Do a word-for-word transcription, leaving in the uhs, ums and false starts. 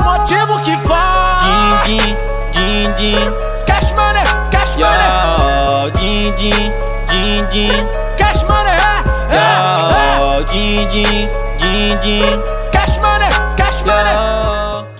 motivo que faz. Din, din, din, din. Cash money, cash money. Yo, din, din, din, din. Cash money, é, é, é. Yo, din, din, din, din. Cash money, cash money. Yo.